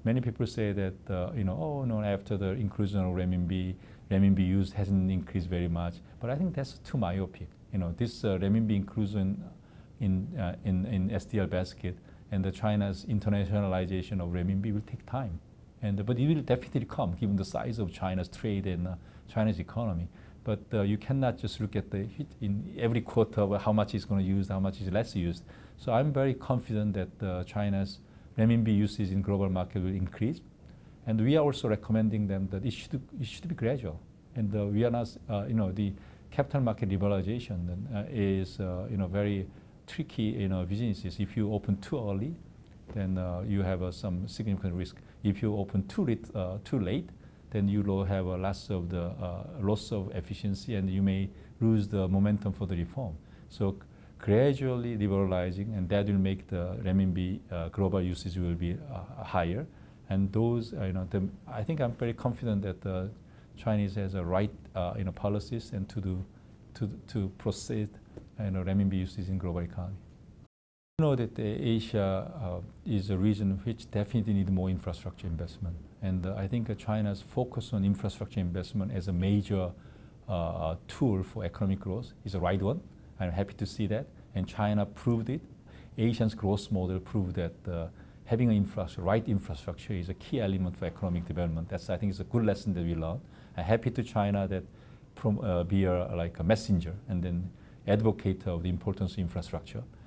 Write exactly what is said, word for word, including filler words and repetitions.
Many people say that, uh, you know, oh, no, after the inclusion of renminbi, renminbi use hasn't increased very much. But I think that's too myopic. You know, this uh, renminbi inclusion in, uh, in, in S D R basket and the China's internationalization of renminbi will take time. And, but it will definitely come, given the size of China's trade and uh, China's economy. But uh, you cannot just look at the hit in every quarter of how much is going to use, how much is less used. So I'm very confident that uh, China's renminbi usage in global market will increase. And we are also recommending them that it should, it should be gradual. And uh, we are not, uh, you know, the capital market liberalization uh, is, uh, you know, very tricky, you know, businesses. If you open too early, then uh, you have uh, some significant risk. If you open too late, uh, too late, then you will have a loss of the uh, loss of efficiency, and you may lose the momentum for the reform. So gradually liberalizing, and that will make the renminbi uh, global usage will be uh, higher. And those, uh, you know, the, I think I'm very confident that the Chinese has a right, uh, you know, policies and to do, to to proceed, you know, renminbi usage in global economy. You know that Asia uh, is a region which definitely needs more infrastructure investment. And uh, I think uh, China's focus on infrastructure investment as a major uh, tool for economic growth is the right one. I'm happy to see that. And China proved it. Asia's growth model proved that uh, having an infrastructure, right infrastructure is a key element for economic development. That's, I think, is a good lesson that we learned. I'm happy to China that prom, uh, be a, like a messenger and then advocate of the importance of infrastructure.